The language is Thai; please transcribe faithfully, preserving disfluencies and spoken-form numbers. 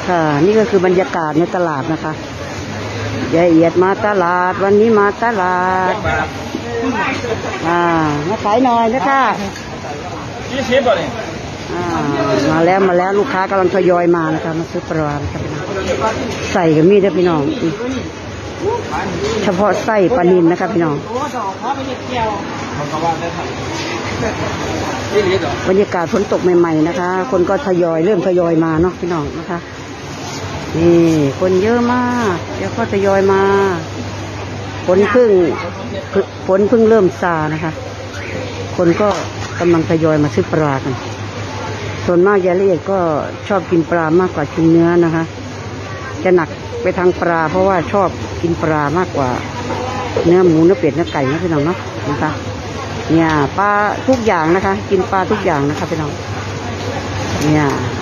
ค่ะนี่ก็คือบรรยากาศในตลาดนะคะยายเอียดมาตลาดวันนี้มาตลาดอ่ามาขายหน่อยนะคะยี่สิบบ่เนี่ยอ่ามาแล้วมาแล้วลูกค้ากำลังทยอยมานะคะมาซื้อปลาครับใส่กับมีดด้วยพี่น้องเฉพาะไส้ปลานิลนะครับพี่น้องบรรยากาศฝนตกใหม่ๆนะคะคนก็ทยอยเริ่มทยอยมาเนาะพี่น้องนะคะนี่คนเยอะมากเดี๋ยวก็ทยอยมาฝนเพิ่งฝนเพิ่งเริ่มซานะคะคนก็กำลังทยอยมาซื้อปลากันส่วนมากยายละเอียดก็ชอบกินปลามากกว่ากินเนื้อนะคะจะหนักไปทางปลาเพราะว่าชอบกินปลามากกว่าเนื้อหมูเนื้อเป็ดเนื้อไก่นะพี่น้องเนาะนะคะเนี่ยปลาทุกอย่างนะคะกินปลาทุกอย่างนะคะพี่น้องเนี่ย